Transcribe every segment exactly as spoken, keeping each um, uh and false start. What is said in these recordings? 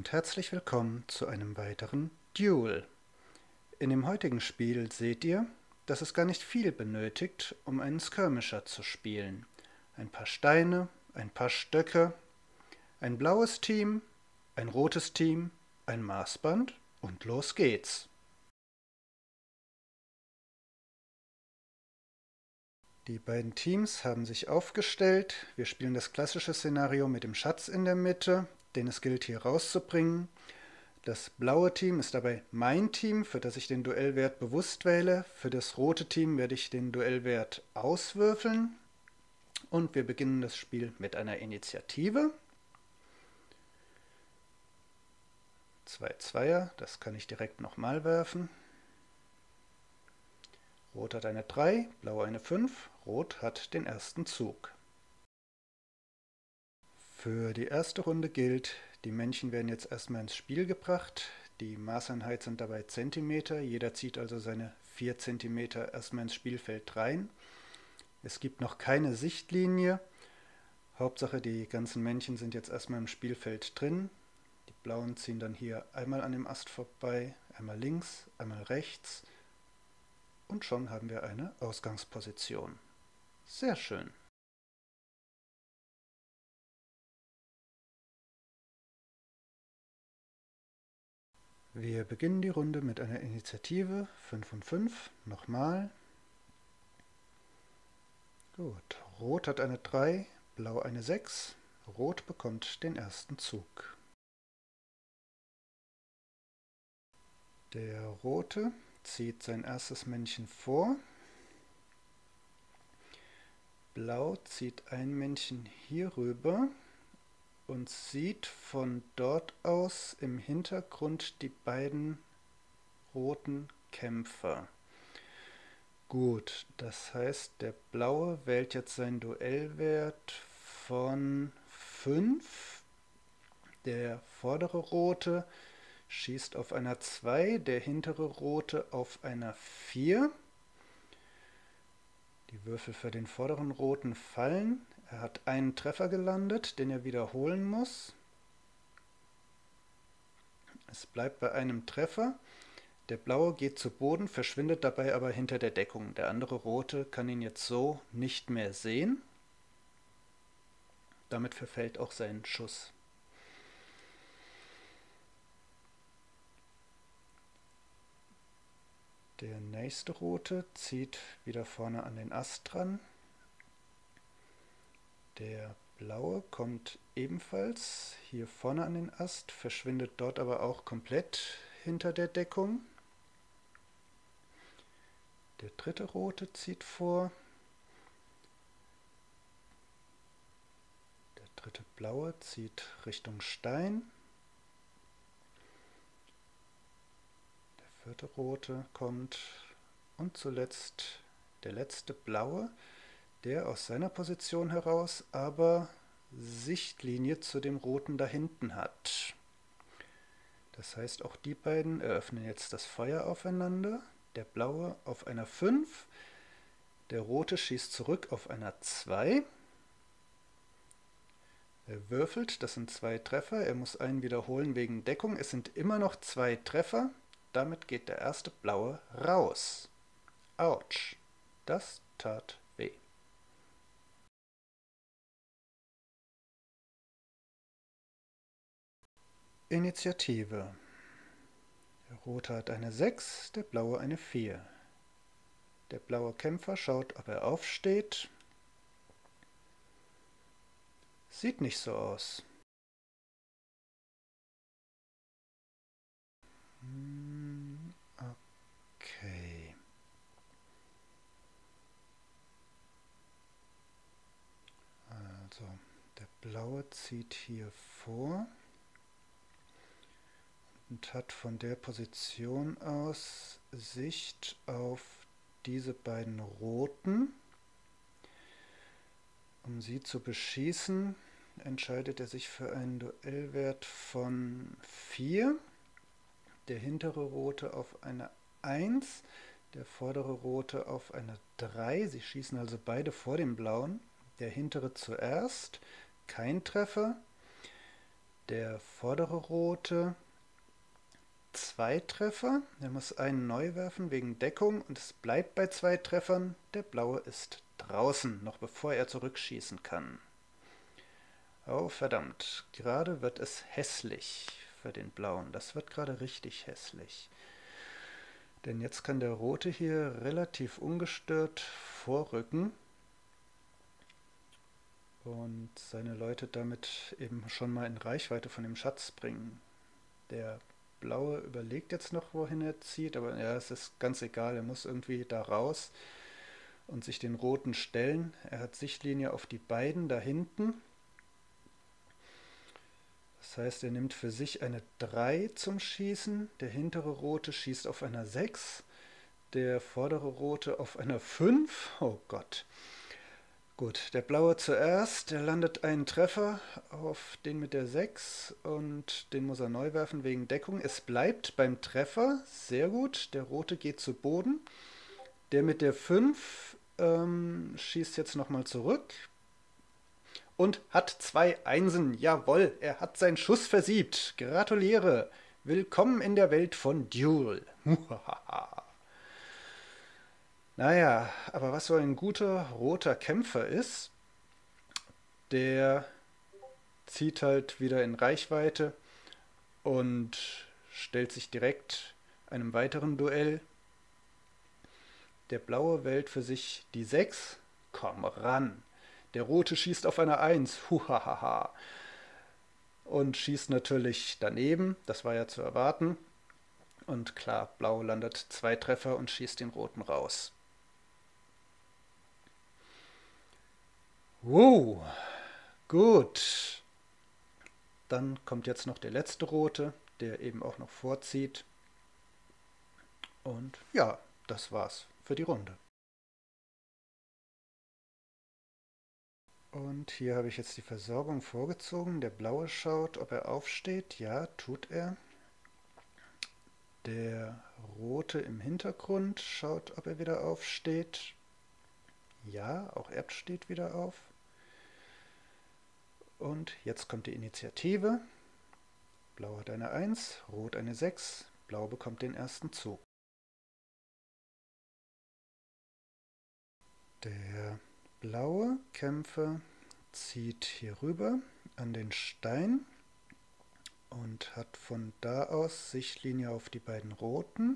und herzlich willkommen zu einem weiteren Duel. In dem heutigen Spiel seht ihr, dass es gar nicht viel benötigt, um einen Skirmisher zu spielen. Ein paar Steine, ein paar Stöcke, ein blaues Team, ein rotes Team, ein Maßband und los geht's. Die beiden Teams haben sich aufgestellt. Wir spielen das klassische Szenario mit dem Schatz in der Mitte, den es gilt hier rauszubringen. Das blaue Team ist dabei mein Team, für das ich den Duellwert bewusst wähle. Für das rote Team werde ich den Duellwert auswürfeln. Und wir beginnen das Spiel mit einer Initiative. Zwei Zweier, das kann ich direkt nochmal werfen. Rot hat eine drei, Blau eine fünf. Rot hat den ersten Zug. Für die erste Runde gilt, die Männchen werden jetzt erstmal ins Spiel gebracht. Die Maßeinheit sind dabei Zentimeter. Jeder zieht also seine vier Zentimeter erstmal ins Spielfeld rein. Es gibt noch keine Sichtlinie. Hauptsache, die ganzen Männchen sind jetzt erstmal im Spielfeld drin. Die Blauen ziehen dann hier einmal an dem Ast vorbei, einmal links, einmal rechts. Und schon haben wir eine Ausgangsposition. Sehr schön. Wir beginnen die Runde mit einer Initiative. fünf und fünf. Nochmal. Gut. Rot hat eine drei, Blau eine sechs. Rot bekommt den ersten Zug. Der Rote zieht sein erstes Männchen vor. Blau zieht ein Männchen hier rüber und sieht von dort aus im Hintergrund die beiden roten Kämpfer. Gut, das heißt, der Blaue wählt jetzt seinen Duellwert von fünf. Der vordere Rote schießt auf einer zwei, der hintere Rote auf einer vier. Die Würfel für den vorderen Roten fallen. Er hat einen Treffer gelandet, den er wiederholen muss. Es bleibt bei einem Treffer. Der Blaue geht zu Boden, verschwindet dabei aber hinter der Deckung. Der andere Rote kann ihn jetzt so nicht mehr sehen. Damit verfällt auch sein Schuss. Der nächste Rote zieht wieder vorne an den Ast dran. Der Blaue kommt ebenfalls hier vorne an den Ast, verschwindet dort aber auch komplett hinter der Deckung. Der dritte Rote zieht vor. Der dritte Blaue zieht Richtung Stein. Der vierte Rote kommt. Und zuletzt der letzte Blaue, der aus seiner Position heraus aber Sichtlinie zu dem Roten da hinten hat. Das heißt, auch die beiden eröffnen jetzt das Feuer aufeinander. Der Blaue auf einer fünf, der Rote schießt zurück auf einer zwei. Er würfelt, das sind zwei Treffer, er muss einen wiederholen wegen Deckung. Es sind immer noch zwei Treffer, damit geht der erste Blaue raus. Autsch, das tat weh. Initiative. Der Rote hat eine sechs, der Blaue eine vier. Der blaue Kämpfer schaut, ob er aufsteht. Sieht nicht so aus. Okay. Also, der Blaue zieht hier vor und hat von der Position aus Sicht auf diese beiden Roten. Um sie zu beschießen, entscheidet er sich für einen Duellwert von vier. Der hintere Rote auf eine eins, der vordere Rote auf eine drei. Sie schießen also beide vor dem Blauen. Der hintere zuerst, kein Treffer. Der vordere rote zwei Treffer. Er muss einen neu werfen wegen Deckung und es bleibt bei zwei Treffern. Der blaue ist draußen, noch bevor er zurückschießen kann. Oh verdammt, gerade wird es hässlich für den blauen. Das wird gerade richtig hässlich. Denn jetzt kann der rote hier relativ ungestört vorrücken und seine Leute damit eben schon mal in Reichweite von dem Schatz bringen. Der blaue überlegt jetzt noch, wohin er zieht, aber ja, es ist ganz egal, er muss irgendwie da raus und sich den roten stellen. Er hat Sichtlinie auf die beiden da hinten. Das heißt, er nimmt für sich eine drei zum Schießen. Der hintere rote schießt auf einer sechs. Der vordere rote auf einer fünf. Oh Gott. Gut, der blaue zuerst. Der landet einen Treffer auf den mit der sechs und den muss er neu werfen wegen Deckung. Es bleibt beim Treffer. Sehr gut. Der rote geht zu Boden. Der mit der fünf ähm, schießt jetzt nochmal zurück. Und hat zwei Einsen. Jawohl, er hat seinen Schuss versiebt. Gratuliere. Willkommen in der Welt von Duel. Naja, aber was so ein guter roter Kämpfer ist, der zieht halt wieder in Reichweite und stellt sich direkt einem weiteren Duell. Der blaue wählt für sich die sechs. Komm ran. Der rote schießt auf eine eins. Huhahaha. Und schießt natürlich daneben. Das war ja zu erwarten. Und klar, blau landet zwei Treffer und schießt den roten raus. Wow, gut. Dann kommt jetzt noch der letzte rote, der eben auch noch vorzieht. Und ja, das war's für die Runde. Und hier habe ich jetzt die Versorgung vorgezogen. Der blaue schaut, ob er aufsteht. Ja, tut er. Der rote im Hintergrund schaut, ob er wieder aufsteht. Ja, auch er steht wieder auf. Und jetzt kommt die Initiative. Blau hat eine eins, Rot eine sechs. Blau bekommt den ersten Zug. Der blaue Kämpfer zieht hier rüber an den Stein und hat von da aus Sichtlinie auf die beiden roten.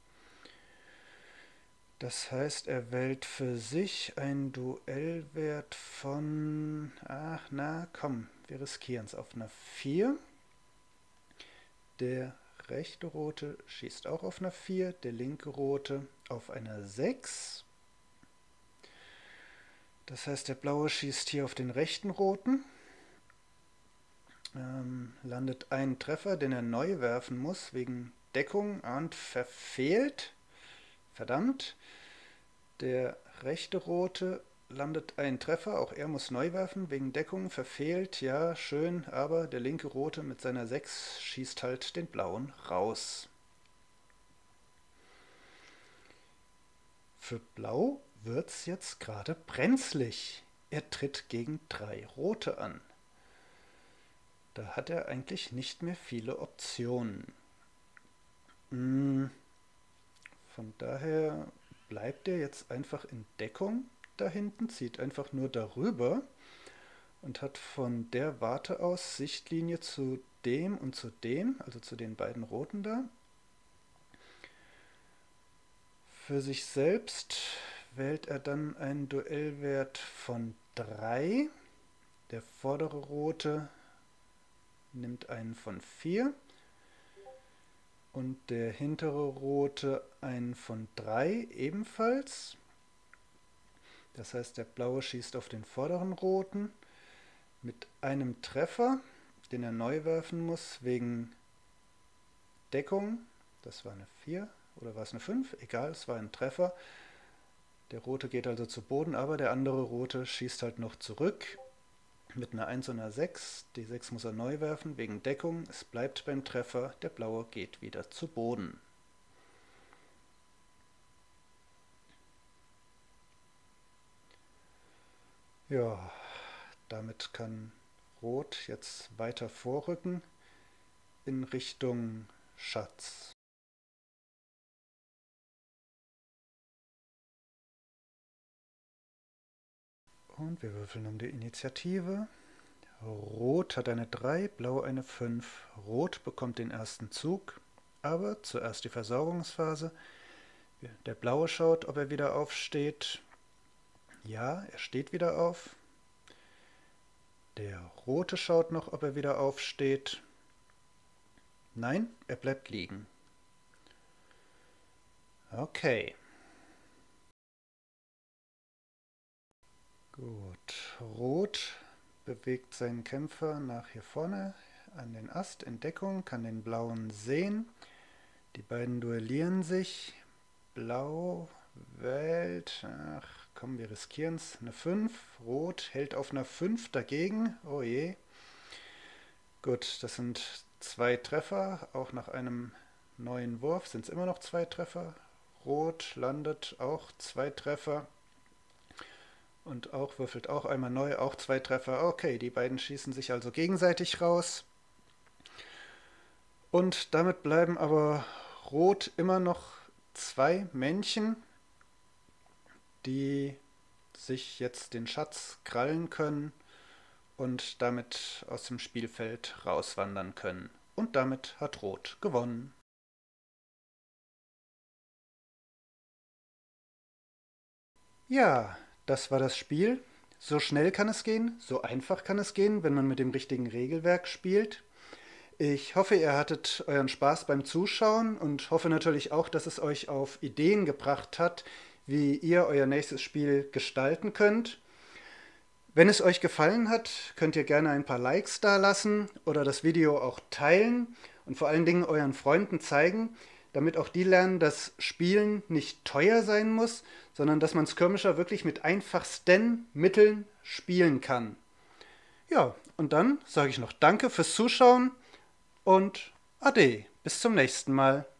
Das heißt, er wählt für sich einen Duellwert von, ach na komm, wir riskieren es auf einer vier. Der rechte rote schießt auch auf einer vier, der linke rote auf einer sechs. Das heißt, der blaue schießt hier auf den rechten roten, ähm, landet einen Treffer, den er neu werfen muss, wegen Deckung und verfehlt. Verdammt. Der rechte rote landet einen Treffer, auch er muss neu werfen, wegen Deckung, verfehlt, ja, schön, aber der linke rote mit seiner sechs schießt halt den blauen raus. Für blau wird's jetzt gerade brenzlig. Er tritt gegen drei rote an. Da hat er eigentlich nicht mehr viele Optionen. Hm, von daher bleibt er jetzt einfach in Deckung da hinten, zieht einfach nur darüber und hat von der Warte aus Sichtlinie zu dem und zu dem, also zu den beiden roten da. Für sich selbst wählt er dann einen Duellwert von drei. Der vordere rote nimmt einen von vier. Und der hintere rote einen von drei ebenfalls. Das heißt, der blaue schießt auf den vorderen roten mit einem Treffer, den er neu werfen muss wegen Deckung. Das war eine vier oder war es eine fünf? Egal, es war ein Treffer. Der rote geht also zu Boden, aber der andere rote schießt halt noch zurück mit einer eins und einer sechs. Die sechs muss er neu werfen wegen Deckung. Es bleibt beim Treffer. Der blaue geht wieder zu Boden. Ja, damit kann Rot jetzt weiter vorrücken in Richtung Schatz. Und wir würfeln um die Initiative. Rot hat eine drei, Blau eine fünf. Rot bekommt den ersten Zug, aber zuerst die Versorgungsphase. Der Blaue schaut, ob er wieder aufsteht. Ja, er steht wieder auf. Der Rote schaut noch, ob er wieder aufsteht. Nein, er bleibt liegen. Okay. Gut, Rot bewegt seinen Kämpfer nach hier vorne an den Ast in Deckung, kann den Blauen sehen. Die beiden duellieren sich. Blau wählt, ach komm, wir riskieren es, eine fünf. Rot hält auf einer fünf dagegen, oh je. Gut, das sind zwei Treffer, auch nach einem neuen Wurf sind es immer noch zwei Treffer. Rot landet auch zwei Treffer. Und auch würfelt auch einmal neu, auch zwei Treffer. Okay, die beiden schießen sich also gegenseitig raus. Und damit bleiben aber Rot immer noch zwei Männchen, die sich jetzt den Schatz krallen können und damit aus dem Spielfeld rauswandern können. Und damit hat Rot gewonnen. Ja, das war das Spiel. So schnell kann es gehen, so einfach kann es gehen, wenn man mit dem richtigen Regelwerk spielt. Ich hoffe, ihr hattet euren Spaß beim Zuschauen und hoffe natürlich auch, dass es euch auf Ideen gebracht hat, wie ihr euer nächstes Spiel gestalten könnt. Wenn es euch gefallen hat, könnt ihr gerne ein paar Likes dalassen oder das Video auch teilen und vor allen Dingen euren Freunden zeigen, damit auch die lernen, dass Spielen nicht teuer sein muss, sondern dass man Skirmisher wirklich mit einfachsten Mitteln spielen kann. Ja, und dann sage ich noch Danke fürs Zuschauen und Ade, bis zum nächsten Mal.